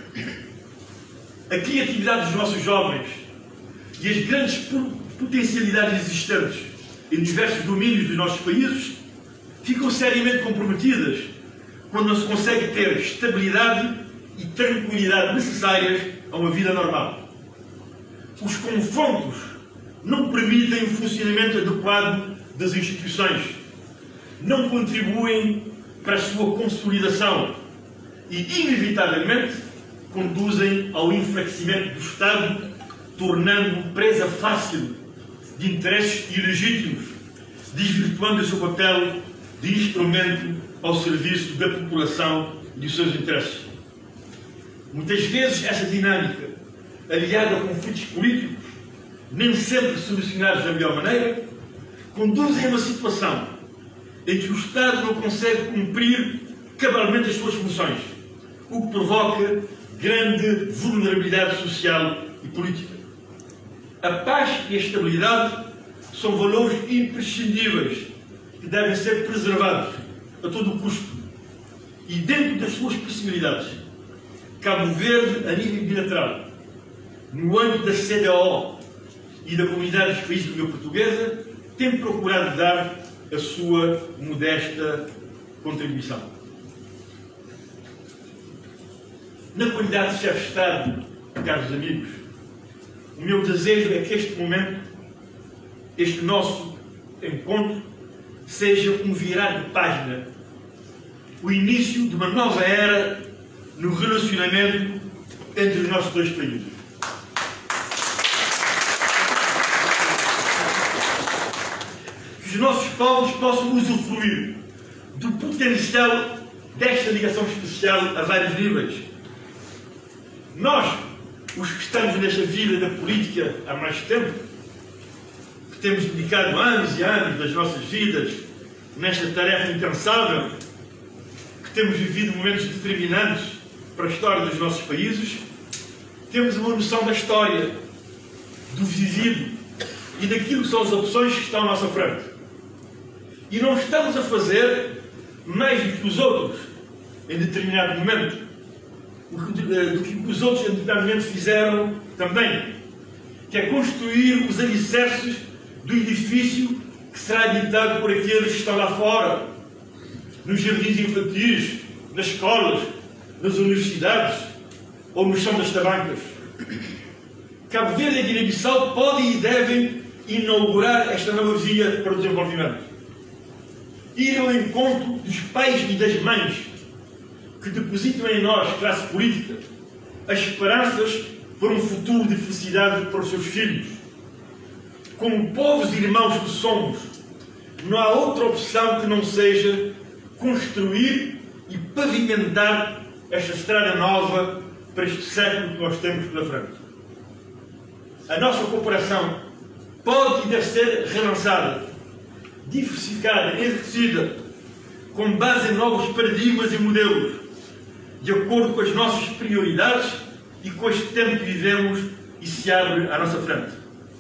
A criatividade dos nossos jovens e as grandes potencialidades existentes em diversos domínios dos nossos países ficam seriamente comprometidas quando não se consegue ter estabilidade e tranquilidade necessárias a uma vida normal. Os confrontos não permitem o funcionamento adequado das instituições, não contribuem para a sua consolidação e, inevitavelmente, conduzem ao enfraquecimento do Estado, tornando presa fácil de interesses ilegítimos, desvirtuando o seu papel de instrumento ao serviço da população e dos seus interesses. Muitas vezes essa dinâmica, aliada a conflitos políticos, nem sempre solucionados da melhor maneira, conduzem a uma situação em que o Estado não consegue cumprir cabalmente as suas funções, o que provoca grande vulnerabilidade social e política. A paz e a estabilidade são valores imprescindíveis que devem ser preservados a todo o custo e, dentro das suas possibilidades, Cabo Verde, a nível bilateral, no âmbito da C D O e da Comunidade dos Países de Língua Portuguesa, tem procurado dar a sua modesta contribuição. Na qualidade de chefe de Estado, caros amigos, o meu desejo é que este momento, este nosso encontro, seja um virar de página, o início de uma nova era no relacionamento entre os nossos dois países. Que os nossos povos possam usufruir do potencial desta ligação especial a vários níveis. Nós, os que estamos nesta vida da política há mais tempo, que temos dedicado anos e anos das nossas vidas nesta tarefa incansável, que temos vivido momentos determinantes para a história dos nossos países, temos uma noção da história, do vivido e daquilo que são as opções que estão à nossa frente. E não estamos a fazer mais do que os outros em determinado momento, do que os outros em determinado momento fizeram também, que é construir os alicerces do edifício que será habitado por aqueles que estão lá fora, nos jardins infantis, nas escolas, nas universidades ou no chão das tabancas. Cabo Verde e Guiné-Bissau podem e devem inaugurar esta nova via para o desenvolvimento. Ir ao encontro dos pais e das mães que depositam em nós, classe política, as esperanças por um futuro de felicidade para os seus filhos. Como povos e irmãos que somos, não há outra opção que não seja construir e pavimentar esta estrada nova para este século que nós temos pela frente. A nossa cooperação pode e deve ser relançada, diversificada, enriquecida, com base em novos paradigmas e modelos, de acordo com as nossas prioridades e com este tempo que vivemos e se abre à nossa frente.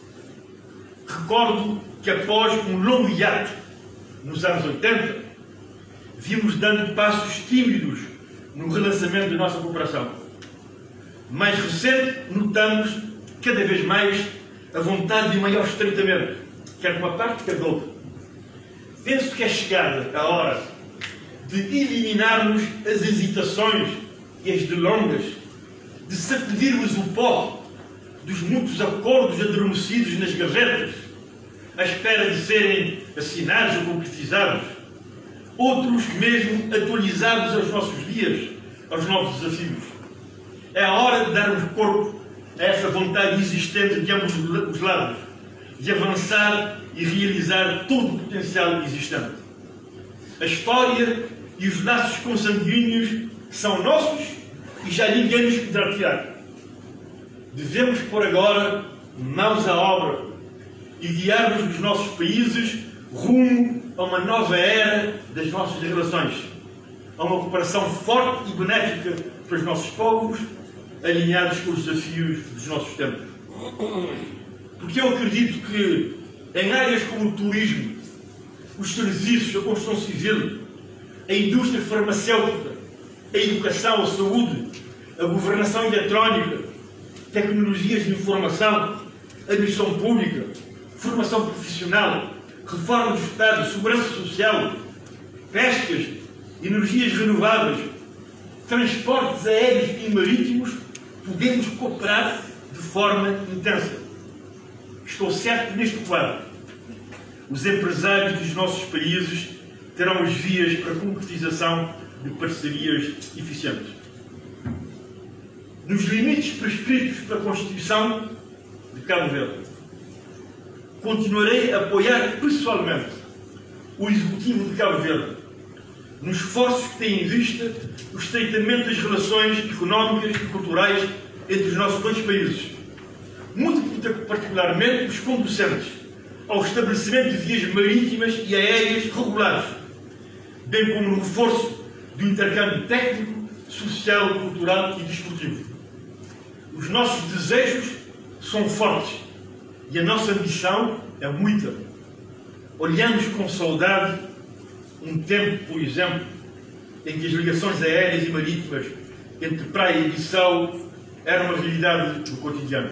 Recordo que após um longo hiato, nos anos oitenta, vimos dando passos tímidos no relançamento da nossa cooperação. Mais recente, notamos cada vez mais a vontade de maior estreitamento, quer de uma parte, quer de outra. Penso que é chegada a hora de eliminarmos as hesitações e as delongas, de sacudirmos o pó dos muitos acordos adormecidos nas gavetas, à espera de serem assinados ou concretizados, outros mesmo atualizados aos nossos dias, aos novos desafios. É a hora de darmos corpo a essa vontade existente de ambos os lados, de avançar e realizar todo o potencial existente. A história e os laços consanguíneos são nossos e já ninguém nos poderá tirar. Devemos pôr agora mãos à obra e guiarmos os nossos países rumo a uma nova era das nossas relações, a uma cooperação forte e benéfica para os nossos povos, alinhados com os desafios dos nossos tempos. Porque eu acredito que em áreas como o turismo, os serviços, a construção civil, a indústria farmacêutica, a educação, a saúde, a governação eletrónica, tecnologias de informação, administração pública, formação profissional, reforma do Estado, segurança social, pescas, energias renováveis, transportes aéreos e marítimos, podemos cooperar de forma intensa. Estou certo que neste quadro, os empresários dos nossos países terão as vias para a concretização de parcerias eficientes. Nos limites prescritos pela Constituição de Cabo Verde, continuarei a apoiar pessoalmente o Executivo de Cabo Verde nos esforços que têm em vista o estreitamento das relações económicas e culturais entre os nossos dois países, muito particularmente os conducentes ao estabelecimento de vias marítimas e aéreas regulares, bem como no reforço do intercâmbio técnico, social, cultural e desportivo. Os nossos desejos são fortes e a nossa ambição é muita. Olhamos com saudade um tempo, por exemplo, em que as ligações aéreas e marítimas entre Praia e Bissau eram uma realidade do cotidiano.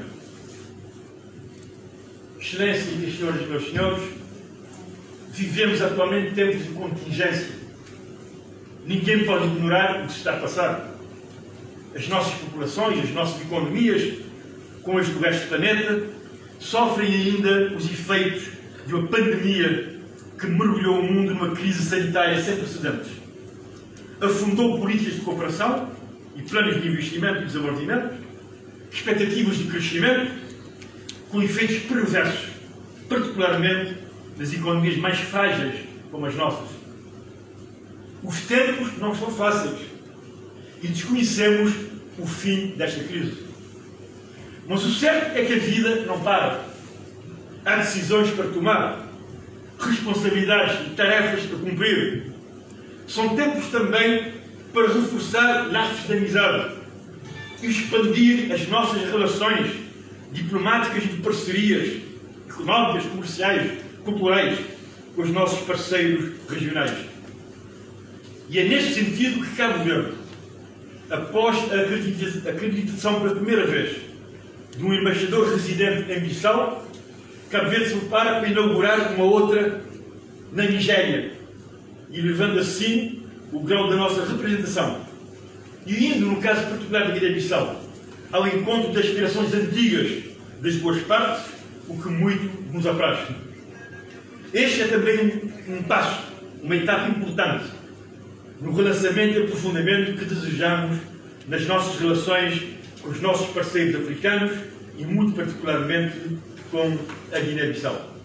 Excelência e senhoras e meus senhores, vivemos atualmente tempos de contingência. Ninguém pode ignorar o que se está a passar. As nossas populações, as nossas economias, com as do resto do planeta, sofrem ainda os efeitos de uma pandemia que mergulhou o mundo numa crise sanitária sem precedentes. Afundou políticas de cooperação e planos de investimento e desenvolvimento, expectativas de crescimento, com efeitos perversos, particularmente nas economias mais frágeis, como as nossas. Os tempos não são fáceis e desconhecemos o fim desta crise. Mas o certo é que a vida não para. Há decisões para tomar, responsabilidades e tarefas para cumprir. São tempos também para reforçar laços de amizade e expandir as nossas relações diplomáticas e de parcerias económicas, comerciais, culturais com os nossos parceiros regionais. E é neste sentido que Cabo Verde, após a acreditação pela primeira vez de um embaixador residente em Bissau, Cabo Verde se prepara para inaugurar uma outra na Nigéria, elevando assim o grau da nossa representação. E indo, no caso particular da Guiné-Bissau, ao encontro das aspirações antigas das duas partes, o que muito nos apraz. Este é também um, um passo, uma etapa importante no relançamento e aprofundamento que desejamos nas nossas relações com os nossos parceiros africanos e muito particularmente com a Guiné-Bissau.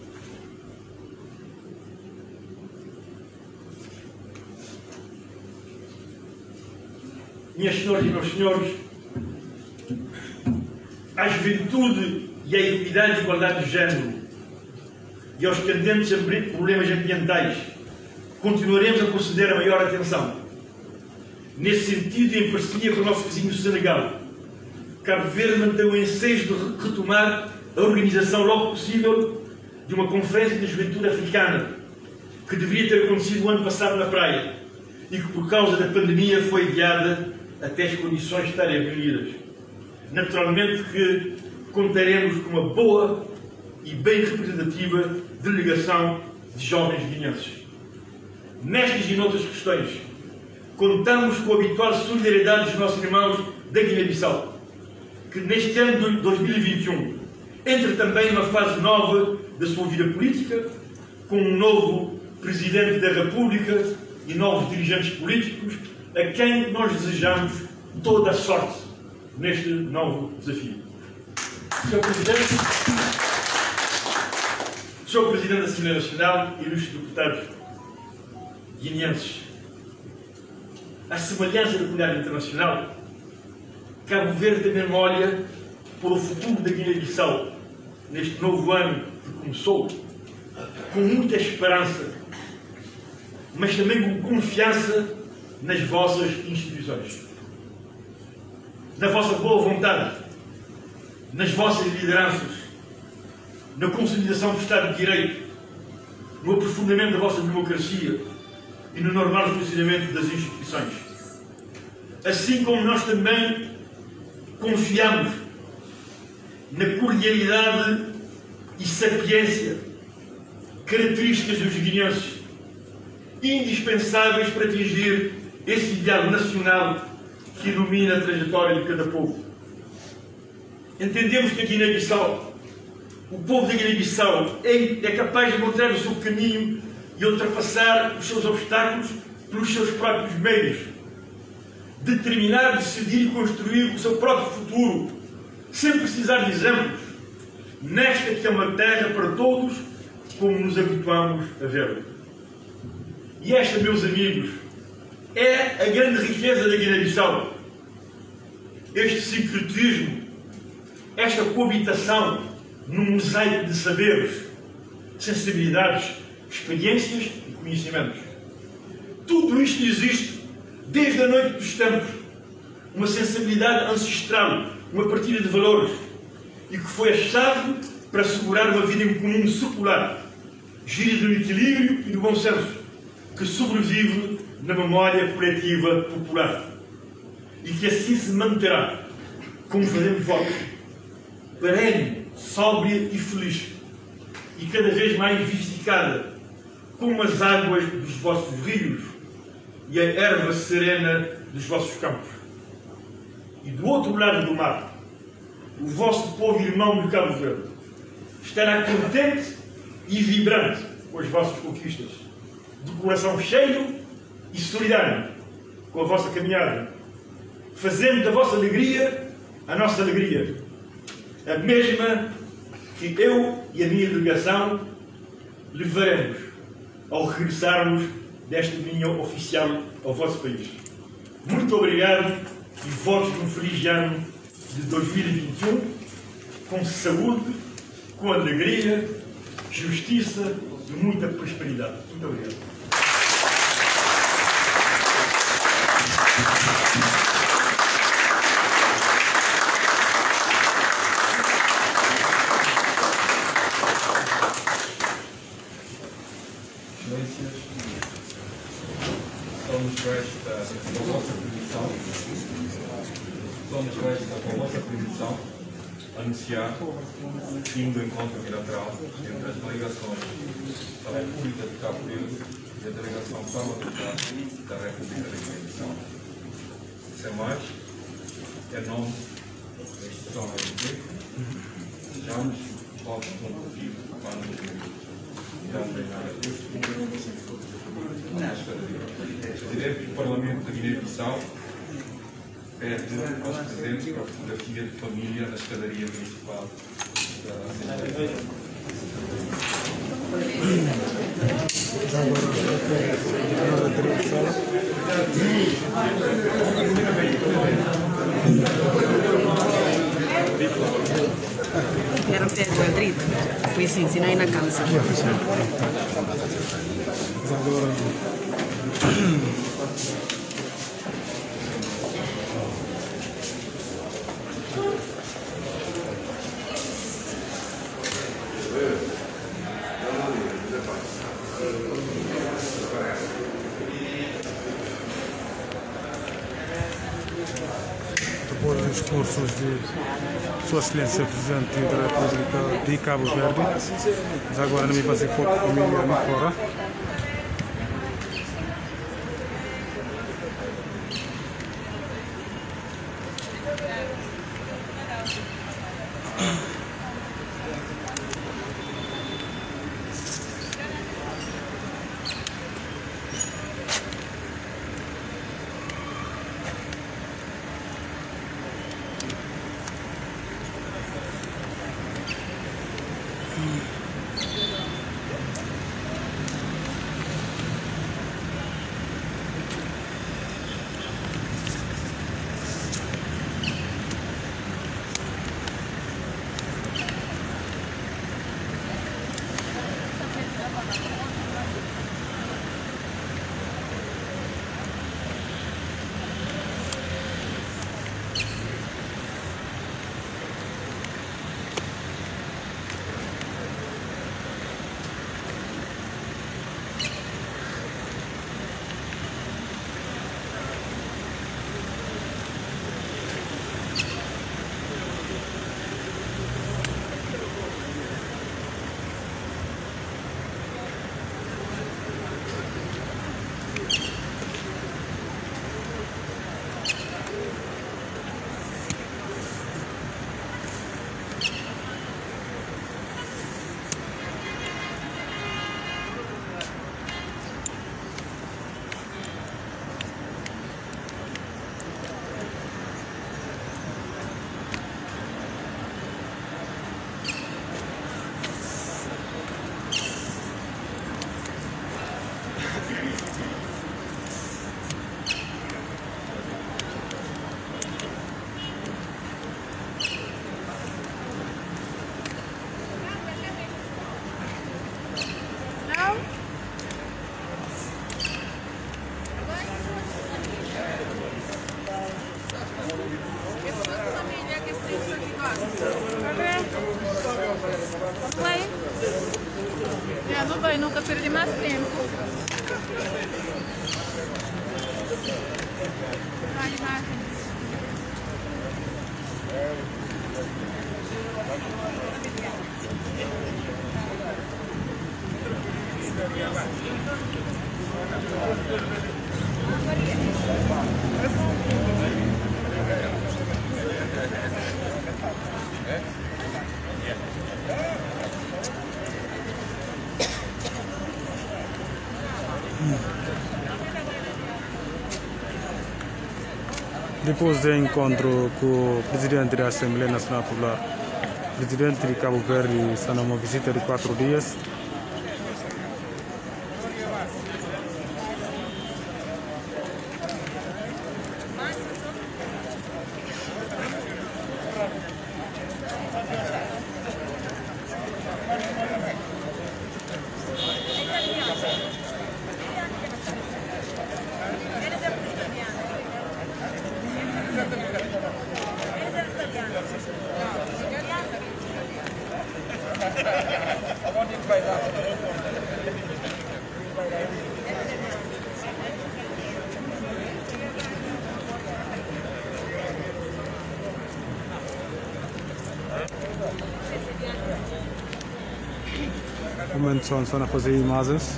Minhas senhoras e meus senhores, à juventude e à equidade e igualdade de género e aos pendentes problemas ambientais continuaremos a conceder a maior atenção. Nesse sentido, e em parceria com o nosso vizinho Senegal, Cabo Verde mantém o ensejo de retomar a organização logo possível de uma conferência da juventude africana que deveria ter acontecido o ano passado na praia e que por causa da pandemia foi adiada até as condições estarem reunidas. Naturalmente que contaremos com uma boa e bem representativa delegação de jovens guineenses. Nestas e noutras questões, contamos com a habitual solidariedade dos nossos irmãos da Guiné-Bissau, que neste ano de dois mil e vinte e um entra também numa fase nova da sua vida política, com um novo Presidente da República e novos dirigentes políticos, a quem nós desejamos toda a sorte neste novo desafio. senhor Presidente, senhor Presidente da Assembleia Nacional e ilustres deputados guineenses, à semelhança da comunidade internacional, Cabo Verde também olha para o futuro da Guiné-Bissau neste novo ano que começou, com muita esperança, mas também com confiança nas vossas instituições, na vossa boa vontade, nas vossas lideranças, na consolidação do Estado de Direito, no aprofundamento da vossa democracia e no normal funcionamento das instituições. Assim como nós também confiamos na cordialidade e sapiência, características dos guineenses, indispensáveis para atingir esse ideal nacional que ilumina a trajetória de cada povo. Entendemos que a Guiné-Bissau, o povo da Guiné-Bissau, é, é capaz de encontrar o seu caminho e ultrapassar os seus obstáculos pelos seus próprios meios, determinar, decidir e construir o seu próprio futuro, sem precisar de exemplos, nesta que é uma terra para todos, como nos habituamos a ver. E esta, meus amigos, é a grande riqueza da Guiné-Bissau. Este sincretismo, esta coabitação num mosaico de saberes, sensibilidades, experiências e conhecimentos. Tudo isto existe desde a noite dos tempos. Uma sensibilidade ancestral, uma partilha de valores, e que foi a chave para assegurar uma vida em comum secular, gira do equilíbrio e do bom senso, que sobrevive na memória coletiva popular. E que assim se manterá, como fazemos votos, perene, sóbria e feliz, e cada vez mais vivificada, como as águas dos vossos rios e a erva serena dos vossos campos. E do outro lado do mar, o vosso povo irmão de Cabo Verde estará contente e vibrante com as vossas conquistas, de coração cheio e solidário com a vossa caminhada, fazendo da vossa alegria a nossa alegria, a mesma que eu e a minha delegação levaremos ao regressarmos desta minha oficial ao vosso país. Muito obrigado e votos de um feliz ano de dois mil e vinte e um, com saúde, com alegria, justiça e muita prosperidade. Muito obrigado. Somos esta, com a vossa permissão, somos esta, com a vossa permissão, anunciar o fim do encontro bilateral entre as delegações da República de Cabo Verde e a delegação parlamentar da República da Guiné-Bissau. Sem mais, em nome da instituição da República, desejamos votos conclusivos para o O direito do Parlamento da Guiné-Bissau pede aos presentes para a fotografia de família na escadaria municipal da Assembleia. Era perto do Madrid, foi assim, se não aí na casa. Depois dos discursos de Sua Excelência Presidente da República de Cabo Verde, já agora não me passei pouco comigo ali fora. vai nunca perder mais tempo. Vai, vai. Depois do encontro com o presidente da Assembleia Nacional Popular, o presidente de Cabo Verde está numa visita de quatro dias. Um momento só, só a fazer imagens.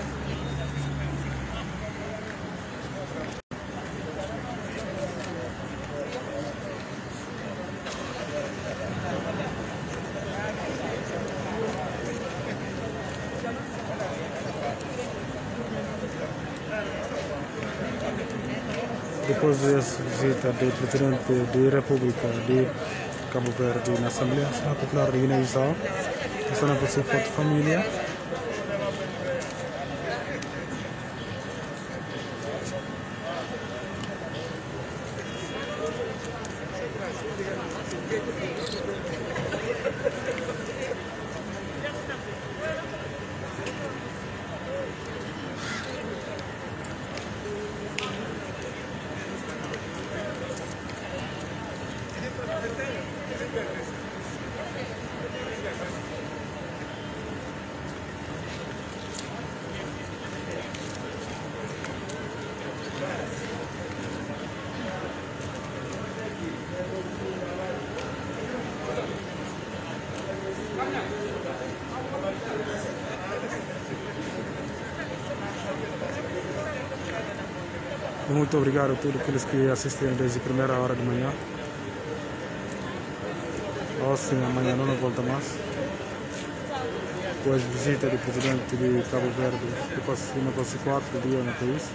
Depois dessa visita do presidente da República de Cabo Verde na Assembleia Nacional Popular de Guiné-Bissau, essa é a sua foto de família. Muito obrigado a todos aqueles que assistiram desde a primeira hora de manhã. Hoje, amanhã não volta mais. Depois visita do presidente de Cabo Verde, que passou quatro dias no país.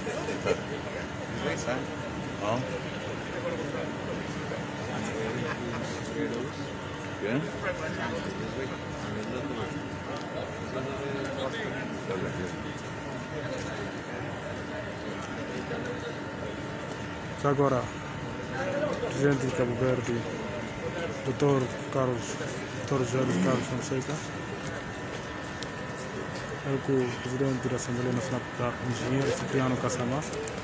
Agora, o presidente de Cabo Verde, doutor Carlos, doutor José Carlos Fonseca, é o presidente da Assembleia Nacional Popular, engenheiro Cipriano Kasama.